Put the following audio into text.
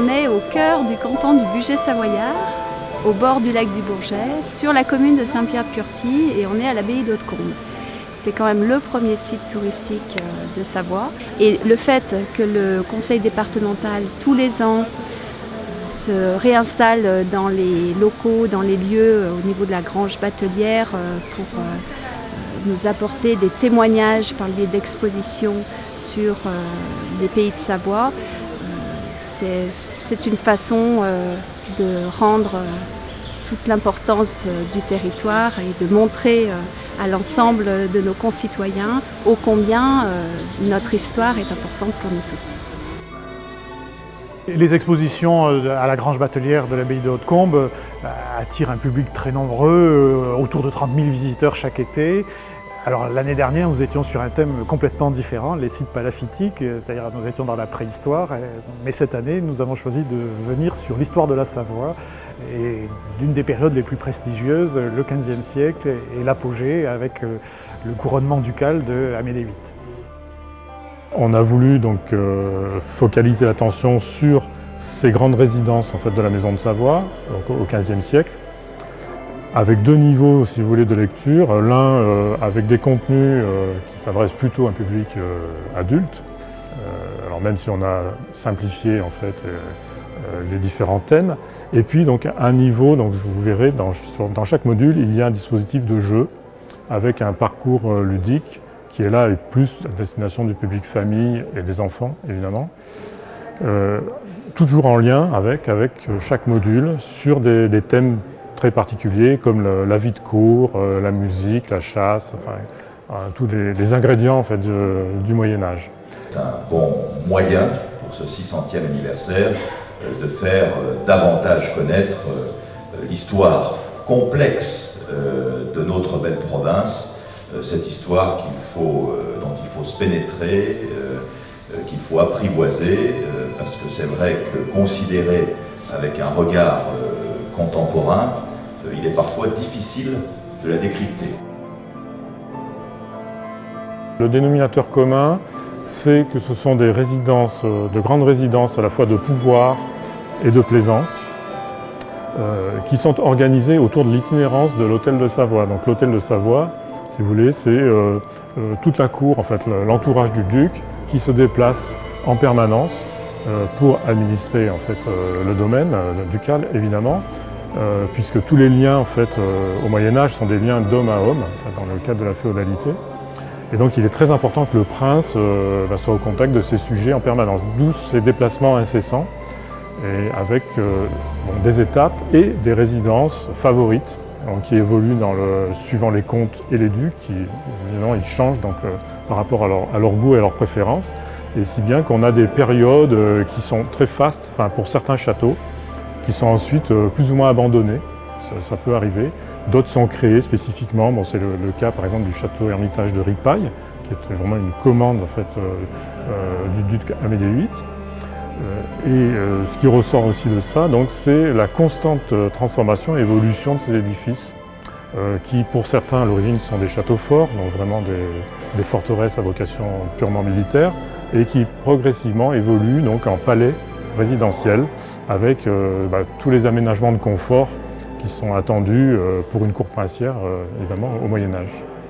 On est au cœur du canton du Bugey-Savoyard, au bord du lac du Bourget, sur la commune de Saint-Pierre-de-Curty, et on est à l'abbaye d'Hautecombe. C'est quand même le premier site touristique de Savoie. Et le fait que le conseil départemental, tous les ans, se réinstalle dans les locaux, dans les lieux au niveau de la grange batelière pour nous apporter des témoignages par le biais d'expositions sur les pays de Savoie, c'est une façon de rendre toute l'importance du territoire et de montrer à l'ensemble de nos concitoyens ô combien notre histoire est importante pour nous tous. Les expositions à la grange batelière de l'abbaye de Hautecombe attirent un public très nombreux, autour de 30 000 visiteurs chaque été. Alors l'année dernière, nous étions sur un thème complètement différent, les sites palafitiques, c'est-à-dire nous étions dans la préhistoire. Mais cette année, nous avons choisi de venir sur l'histoire de la Savoie et d'une des périodes les plus prestigieuses, le XVe siècle et l'apogée avec le couronnement ducal de Amédée VIII. On a voulu donc focaliser l'attention sur ces grandes résidences en fait, de la Maison de Savoie donc, au XVe siècle, avec deux niveaux, si vous voulez, de lecture. L'un avec des contenus qui s'adressent plutôt à un public adulte, alors même si on a simplifié en fait les différents thèmes. Et puis donc un niveau, donc vous verrez, dans chaque module, il y a un dispositif de jeu avec un parcours ludique qui est là et plus à destination du public famille et des enfants, évidemment. Toujours en lien avec chaque module sur des thèmes très particuliers comme la vie de cour, la musique, la chasse, enfin, tous les ingrédients en fait, du Moyen-Âge. C'est un bon moyen pour ce 600e anniversaire de faire davantage connaître l'histoire complexe de notre belle province, cette histoire dont il faut se pénétrer, qu'il faut apprivoiser, parce que c'est vrai que considéré avec un regard contemporain, il est parfois difficile de la décrypter. Le dénominateur commun, c'est que ce sont des résidences, de grandes résidences à la fois de pouvoir et de plaisance, qui sont organisées autour de l'itinérance de l'hôtel de Savoie. Donc l'hôtel de Savoie, si vous voulez, c'est toute la cour, en fait, l'entourage du duc qui se déplace en permanence pour administrer en fait, le domaine ducal, évidemment, puisque tous les liens en fait, au Moyen-Âge sont des liens d'homme à homme, dans le cadre de la féodalité. Et donc il est très important que le prince soit au contact de ces sujets en permanence, d'où ces déplacements incessants, et avec des étapes et des résidences favorites, donc, qui évoluent suivant les comtes et les ducs, qui évidemment ils changent donc, par rapport à leur goût et à leurs préférences, et si bien qu'on a des périodes qui sont très fastes, enfin, pour certains châteaux, qui sont ensuite plus ou moins abandonnés, ça peut arriver. D'autres sont créés spécifiquement, bon, c'est le cas par exemple du château Hermitage de Ripaille, qui était vraiment une commande en fait, du duc Amédée VIII. Ce qui ressort aussi de ça, c'est la constante transformation et évolution de ces édifices, qui pour certains à l'origine sont des châteaux forts, donc vraiment des forteresses à vocation purement militaire, et qui progressivement évoluent donc en palais résidentiels avec tous les aménagements de confort qui sont attendus pour une cour princière, évidemment, au Moyen-Âge.